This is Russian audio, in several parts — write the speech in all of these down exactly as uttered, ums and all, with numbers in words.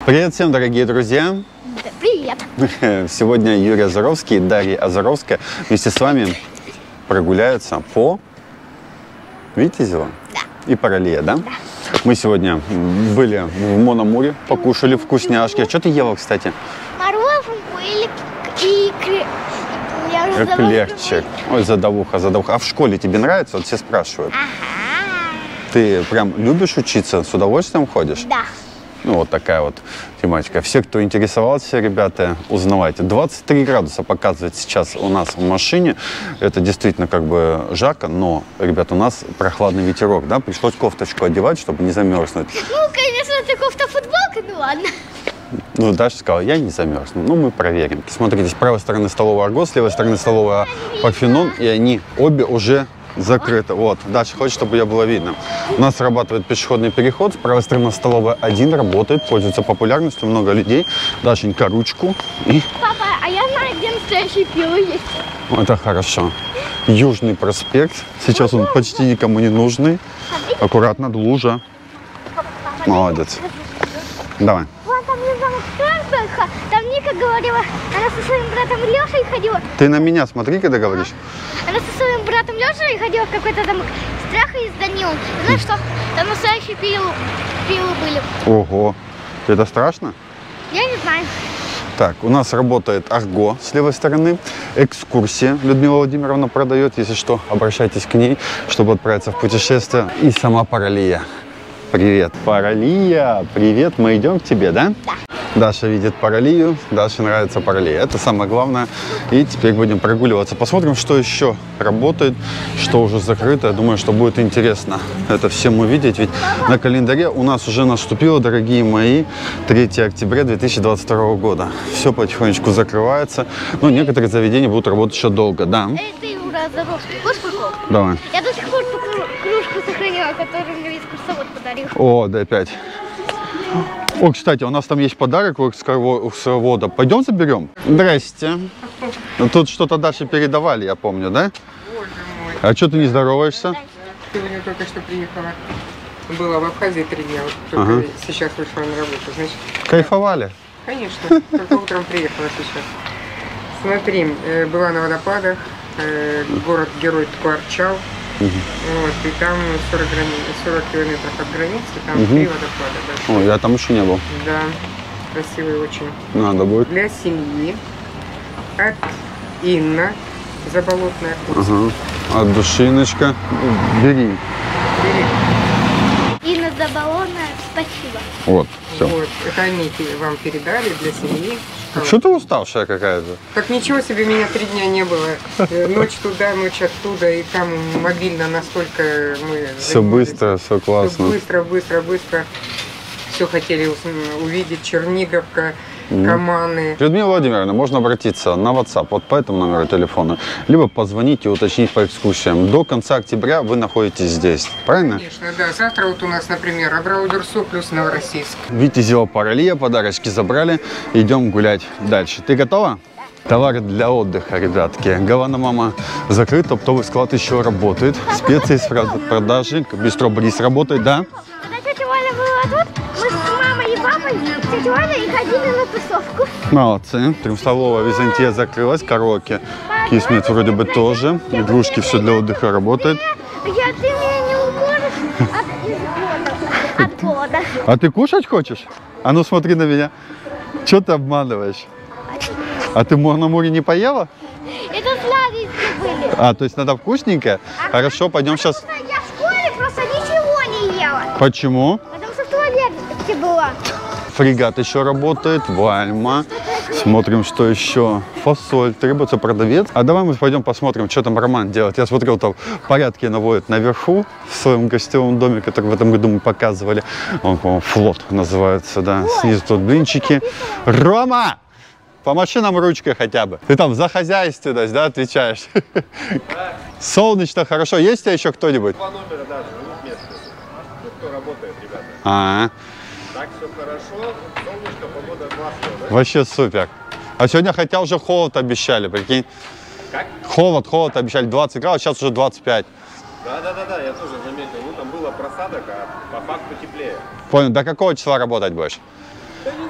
Привет всем, дорогие друзья! Да, привет! Сегодня Юрий Озоровский и Дарья Озоровская вместе с вами прогуляются по Витязева Да. и Паралия, да? Да. Мы сегодня были в Мономоре, покушали вкусняшки. А что ты ела, кстати? Мороженку или и кре... Я уже забыла, Эклерчик. Ой, задавуха, задавуха. А в школе тебе нравится? Вот все спрашивают. Ага. Ты прям любишь учиться? С удовольствием ходишь? Да. Ну, вот такая вот тематика. Все, кто интересовался, ребята, узнавайте. двадцать три градуса показывает сейчас у нас в машине. Это действительно как бы жарко, но, ребята, у нас прохладный ветерок, да? Пришлось кофточку одевать, чтобы не замерзнуть. Ну, конечно, ты кофта-футболка, ну ладно. Ну, Даша сказала, я не замерзну. Ну, мы проверим. Смотрите, с правой стороны столовая Аргос, с левой стороны столовая Парфенон, и они обе уже закрыто. Вот. Дальше хочет, чтобы ее было видно. У нас срабатывает пешеходный переход. С правой стороны столовая один работает, пользуется популярностью, много людей. Дашенька, ручку. И... Папа, а я знаю, где настоящие пилы есть. Это хорошо. Южный проспект. Сейчас он почти никому не нужный. Аккуратно, лужа. Молодец. Давай. Вон там не замок Страсберга. Там Ника говорила, она со своим братом Лешей ходила. Ты на меня смотри, когда говоришь. Она со своим братом Лешей ходила в какой-то замок страха из Данилы. Знаешь что? Там настоящие пилы, пилы были. Ого. Это страшно? Я не знаю. Так, у нас работает Арго с левой стороны. Экскурсия Людмила Владимировна продает. Если что, обращайтесь к ней, чтобы отправиться в путешествие. И сама Паралия. Привет, Паралия. Привет, мы идем к тебе, да? Да. Даша видит Паралию, Даше нравится Паралия. Это самое главное. И теперь будем прогуливаться. Посмотрим, что еще работает, что уже закрыто. Я думаю, что будет интересно это всем увидеть. Ведь на календаре у нас уже наступило, дорогие мои, третье октября две тысячи двадцать второго года. Все потихонечку закрывается. Но некоторые заведения будут работать еще долго, да? Эй, ты, Юра, здоров. Хочешь прикол? Давай. Я до сих пор ту кружку сохранила, которую мне экскурсовод подарил. О, да опять. О, кстати, у нас там есть подарок у экскурсовода. Пойдем заберем? Здрасте. Ну, тут что-то Даше передавали, я помню, да? Боже мой. А что ты не здороваешься? Сегодня только что приехала. Была в Абхазии три дня, вот только Ага. сейчас вышла на работу. Значит, Кайфовали? конечно, только утром приехала сейчас. Смотри, э, была на водопадах, э, город-герой Ткуарчал. Угу. Вот, и там сорок, грани... сорок километров от границы, там Угу. три водопада. Да. Ой, я там еще не был. Да, красивый очень. Надо будет. Для семьи от Инна Заболотная. Ага. От душиночка. Бери. Инна Заболотная, спасибо. Вот, все. Вот, это они вам передали для семьи. Что ты уставшая какая-то? Так ничего себе, меня три дня не было. Э, Ночь туда, ночь оттуда, и там мобильно настолько мы... Все занимались. быстро, все Всё классно. быстро, быстро, быстро. Все хотели ус- увидеть. Черниговка, Каманы. Людмила Владимировна, можно обратиться на WhatsApp, вот по этому номеру телефона, либо позвонить и уточнить по экскурсиям. До конца октября вы находитесь здесь, правильно? Конечно, да. Завтра вот у нас, например, Абрау-Дюрсо плюс Новороссийск. Витязева Паралия, подарочки забрали, идем гулять дальше. Ты готова? Товары для отдыха, ребятки. Гавана Мама закрыт, оптовый склад еще работает. Специи с продажи, Бистро Бриз работает, да? Когда тетя Валя была тут, мы с мамой и папой, тетя Валя и ходили на тусовку. Молодцы. Триумфовая Византия закрылась, караоке. Кисмет вроде бы тоже. Игрушки, все для отдыха работает. Я, ты меня не уможешь от, от голода. А ты кушать хочешь? А ну смотри на меня. Че ты обманываешь? А ты на море не поела? Это сладости были. А, то есть надо вкусненькое? Хорошо, пойдем сейчас. Я в школе просто ничего не ела. Почему? Потому что в туалете была. Фрегат еще работает, Вальма. Смотрим, что еще. Фасоль, требуется продавец. А давай мы пойдем посмотрим, что там Роман делает. Я смотрел, там порядки наводит наверху в своем гостевом доме, который в этом году мы показывали. Он, по-моему, флот называется, да. Снизу тут блинчики. Рома! Помаши нам ручкой хотя бы. Ты там за хозяйство, да, отвечаешь? Солнечно, хорошо. Есть у тебя еще кто-нибудь? Два номера даже, живут местные. Ну, кто работает, ребята. А, -а, -а. Так все хорошо, солнышко, погода классная, да? Вообще супер. А сегодня хотя уже холод обещали, прикинь. Как? Холод, холод обещали, двадцать градусов, сейчас уже двадцать пять. Да-да-да, я тоже заметил. Ну, там было просадок, а по факту теплее. Понял, до какого числа работать будешь? Да не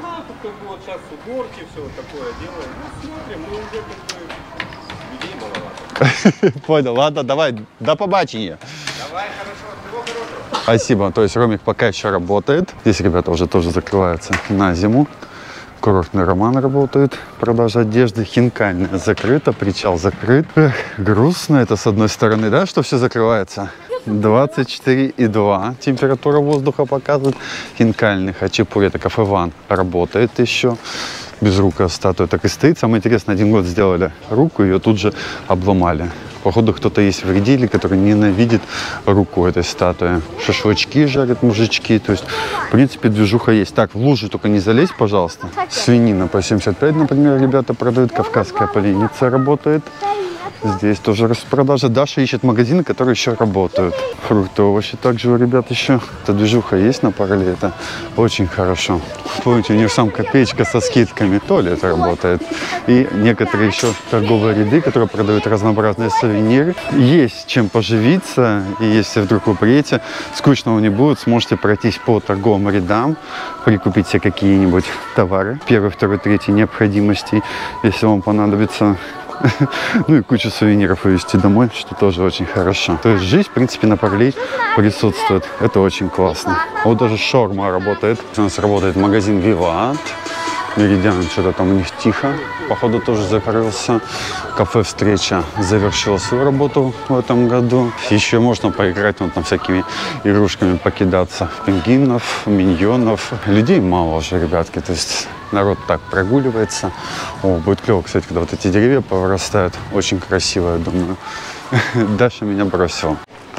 Ну, тут как бы вот сейчас уборки, все вот такое делаем. Ну, смотрим, мы уже как бы людей маловато. Понял, ладно, давай, до побачення. Давай, хорошо, всего хорошего. Спасибо. То есть Ромик пока еще работает. Здесь ребята уже тоже закрываются на зиму. Курортный Роман работает, продажа одежды. Хинкальная закрыта, причал закрыт. Эх, грустно это с одной стороны, да, что все закрывается. двадцать четыре и два температура воздуха показывает. Хинкальный Хачапури, это кафе Ван, работает еще. Безрукая статуя так и стоит. Самое интересное, один год сделали руку, ее тут же обломали. Походу, кто-то есть вредитель, который ненавидит руку этой статуи. Шашлычки жарят мужички. То есть, в принципе, движуха есть. Так, в лужу только не залезь, пожалуйста. Свинина по семьдесят пять, например, ребята продают. Кавказская поленница работает. Здесь тоже распродажа. Даша ищет магазины, которые еще работают. Фрукты, овощи также у ребят еще. Эта движуха есть на параллели. Это очень хорошо. Помните, у них сам копеечка со скидками. Туалет работает. И некоторые еще торговые ряды, которые продают разнообразные сувениры. Есть чем поживиться. И если вдруг вы приедете, скучно вам не будет, сможете пройтись по торговым рядам, прикупить себе какие-нибудь товары. Первый, второй, третий необходимости. Если вам понадобится. Ну и кучу сувениров увезти домой, что тоже очень хорошо. То есть жизнь, в принципе, на параллели присутствует. Это очень классно. Вот даже шаурма работает. У нас работает магазин Виват. Меридиан, что-то там у них тихо. Походу тоже закрылся. Кафе «Встреча» завершило свою работу в этом году. Еще можно поиграть, вот там всякими игрушками покидаться. Пингвинов, миньонов. Людей мало уже, ребятки. То есть народ так прогуливается. О, будет клево, кстати, когда вот эти деревья повырастают. Очень красиво, я думаю. Даша меня бросила.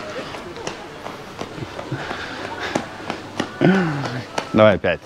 Давай опять.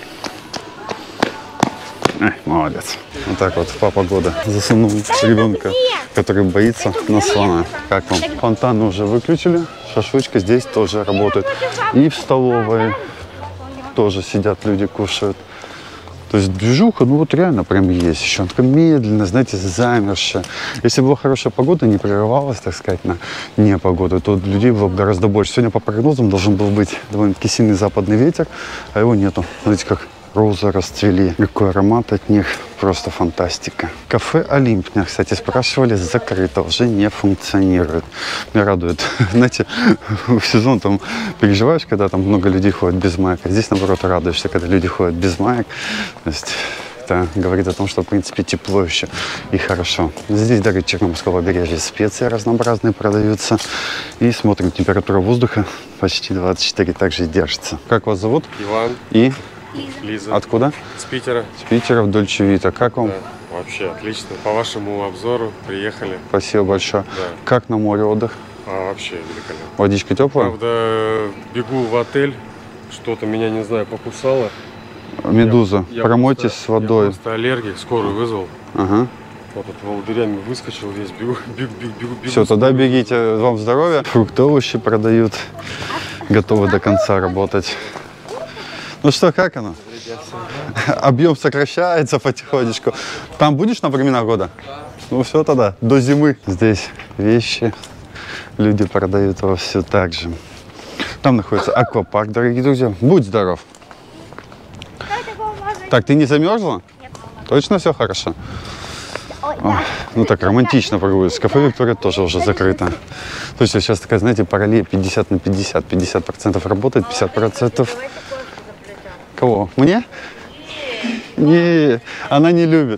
Эх, молодец. Вот так вот папа года засунул ребенка, который боится, на слона. Как вам? Фонтаны уже выключили. Шашлычка здесь тоже работает. И в столовой тоже сидят люди, кушают. То есть движуха, ну вот реально прям есть еще. Только медленно, знаете, замершая. Если была хорошая погода, не прерывалась, так сказать, на непогоду, то людей было бы гораздо больше. Сегодня по прогнозам должен был быть довольно-таки сильный западный ветер, а его нету. Смотрите, как розы расцвели. Какой аромат от них. Просто фантастика. Кафе «Олимп», меня, кстати, спрашивали, закрыто, уже не функционирует. Меня радует. Знаете, в сезон там переживаешь, когда там много людей ходят без маек. А здесь, наоборот, радуешься, когда люди ходят без маек. То есть это говорит о том, что, в принципе, тепло еще и хорошо. Здесь даже Черноморского побережья специи разнообразные продаются. И смотрим, температура воздуха почти двадцать четыре, также держится. Как вас зовут? Иван. И? Лиза. Откуда? С Питера. С Питера, в Дольче Вита. Как вам? Да, вообще отлично. По вашему обзору приехали. Спасибо большое. Да. Как на море отдых? А, вообще великолепно. Водичка теплая? Правда, бегу в отель, что-то меня, не знаю, покусало. Медуза. Я- я Промойтесь просто- с водой. Я просто аллергик, скорую вызвал. Ага. Вот тут волдырями выскочил весь, бегу, бегу, бегу, бегу. бегу. Все, тогда бегите. Вам здоровья. Фрукты, овощи продают. Готовы до конца работать. Ну что, как оно? Объем сокращается потихонечку. Там будешь на времена года? Ну все тогда, до зимы. Здесь вещи люди продают вовсю так же. Там находится аквапарк, дорогие друзья. Будь здоров. Так, ты не замерзла? Точно все хорошо? Ой, Ох, ну так романтично прогуливаться. Кафе «Виктория» тоже уже закрыто. То есть сейчас такая, знаете, параллель пятьдесят на пятьдесят. пятьдесят процентов работает, пятьдесят процентов... Кого? Мне? Не, она не любит.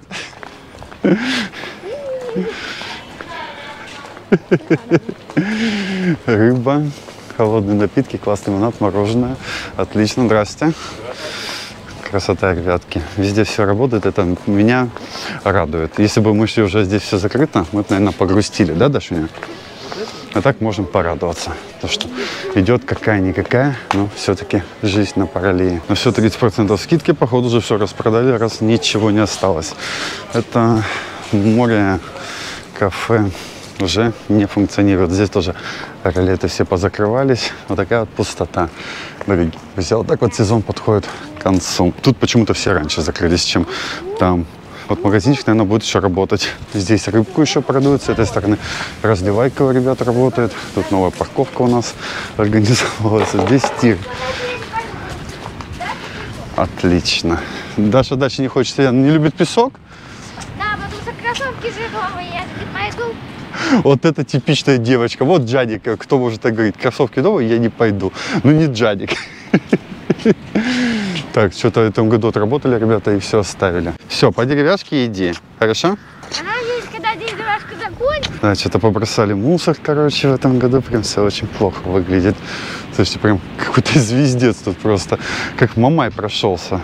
Рыба, холодные напитки, классный лимонад, мороженое. Отлично, здрасте. Красота, ребятки. Везде все работает, это меня радует. Если бы мы шли уже здесь все закрыто, мы бы, наверное, погрустили, да, Дашуня? А так можем порадоваться. То, что идет какая-никакая, но все-таки жизнь на параллели. На все тридцать процентов скидки, походу, уже все распродали, раз ничего не осталось. Это море, кафе уже не функционирует. Здесь тоже ролеты все позакрывались. Вот такая вот пустота. Дорогие друзья, вот так вот сезон подходит к концу. Тут почему-то все раньше закрылись, чем там. Вот магазинчик, наверное, будет еще работать. Здесь рыбку еще продают. С этой стороны разливайка у ребят работает. Тут новая парковка у нас организовалась. Здесь тир. Отлично. Даша дальше не хочет, не любит песок. Да, потому что кроссовки жировые, я не пойду. Вот это типичная девочка. Вот Джадик, кто может так говорить, кроссовки новые, я не пойду. Ну не Джадик. Так, что-то в этом году отработали ребята и все оставили. Все, по деревяшке иди, хорошо? Она здесь, когда деревяшка закончится. Да, что-то побросали мусор, короче, в этом году прям все очень плохо выглядит. Слушайте, прям какой-то звездец тут просто, как Мамай прошелся.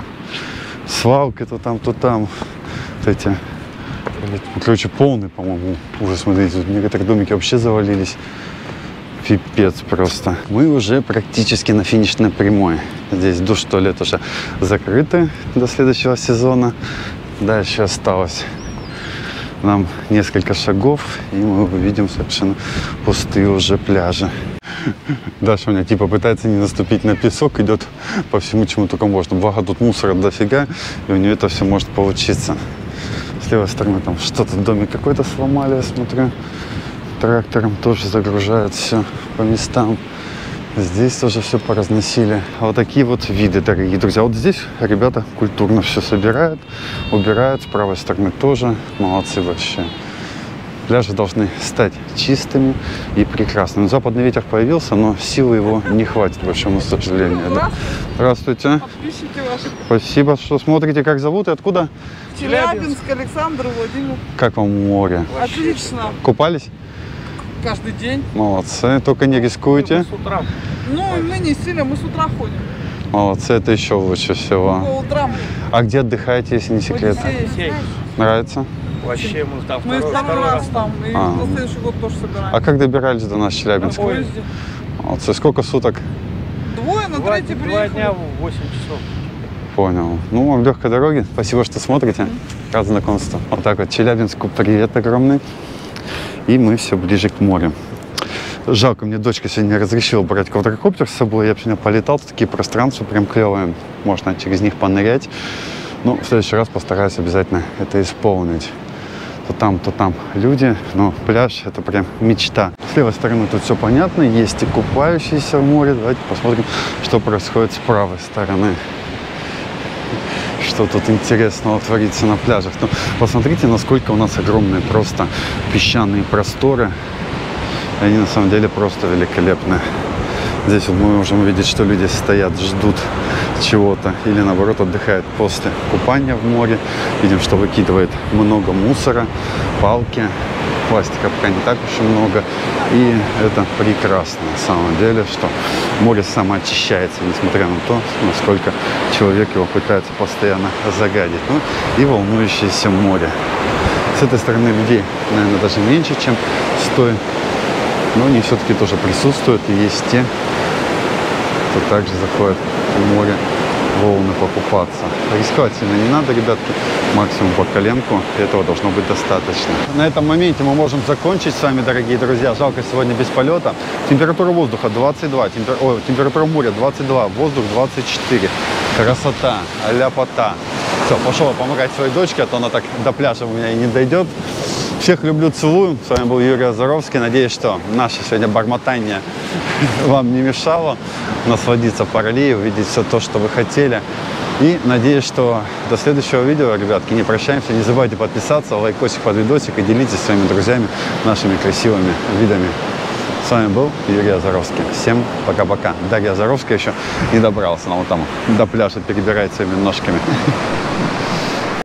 Свалка то там, то там. Вот эти, короче, полный, по-моему, ужас. Смотрите, тут некоторые домики вообще завалились. Пипец просто. Мы уже практически на финишной прямой. Здесь душ, туалет уже закрыты до следующего сезона. Дальше осталось нам несколько шагов, и мы увидим совершенно пустые уже пляжи. Даша у меня типа пытается не наступить на песок, идет по всему, чему только можно. Благо тут мусора дофига, и у нее это все может получиться. С левой стороны там что-то, домик какой-то сломали, я смотрю. Трактором тоже загружают все по местам. Здесь тоже все поразносили. Вот такие вот виды, дорогие друзья. Вот здесь ребята культурно все собирают, убирают. С правой стороны тоже. Молодцы вообще. Пляжи должны стать чистыми и прекрасными. Западный ветер появился, но силы его не хватит, к большому сожалению. Да. Здравствуйте. Подписчики ваши. Спасибо, что смотрите. Как зовут и откуда? Челябинск, Александр, Владимир. Как вам море? Отлично. Купались? Каждый день. Молодцы. Только не рискуйте. С утра. Ну, мы не сильно, мы с утра ходим. Молодцы, это еще лучше всего. По утрам. А где отдыхаете, если не секрет? Одиссея. Нравится? Вообще мы там Мы второй, второй раз там. И А. на следующий год тоже собираем. А как добирались до нас в На Челябинск? поезде. Молодцы. Сколько суток? Двое, на Два, третий два приехали. дня, восемь часов. Понял. Ну, вам легкой дороги. Спасибо, что смотрите. Рад знакомству. Вот так вот. Челябинску привет огромный. И мы все ближе к морю. Жалко, мне дочка сегодня разрешила брать квадрокоптер с собой. Я сегодня полетал, тут такие пространства прям клевые. Можно через них понырять. Ну, в следующий раз постараюсь обязательно это исполнить. То там, то там люди, но пляж — это прям мечта. С левой стороны тут все понятно, есть и купающиеся в море. Давайте посмотрим, что происходит с правой стороны. Что тут интересного творится на пляжах. Ну, посмотрите, насколько у нас огромные просто песчаные просторы. Они на самом деле просто великолепны. Здесь вот мы можем увидеть, что люди стоят, ждут чего-то или наоборот отдыхают после купания в море. Видим, что выкидывает много мусора, палки, пластика пока не так уж и много. И это прекрасно на самом деле, что море самоочищается, несмотря на то, насколько человек его пытается постоянно загадить. Ну и волнующееся море. С этой стороны людей, наверное, даже меньше, чем с той. Но они все-таки тоже присутствуют, и есть те, кто также заходит в море волны покупаться. Рисковать сильно не надо, ребятки, максимум по коленку, и этого должно быть достаточно. На этом моменте мы можем закончить с вами, дорогие друзья. Жалко сегодня без полета. Температура воздуха двадцать два, темпер... О, температура моря двадцать два, воздух двадцать четыре. Красота, ляпота. Все, пошел помогать своей дочке, а то она так до пляжа у меня и не дойдет. Всех люблю, целую. С вами был Юрий Озоровский. Надеюсь, что наше сегодня бормотание вам не мешало насладиться параллелью, увидеть все то, что вы хотели. И надеюсь, что до следующего видео, ребятки, не прощаемся. Не забывайте подписаться, лайкосик под видосик и делитесь с своими друзьями нашими красивыми видами. С вами был Юрий Озоровский. Всем пока-пока. Дарья Озоровская еще не добрался. Она вот там до пляжа перебирает своими ножками.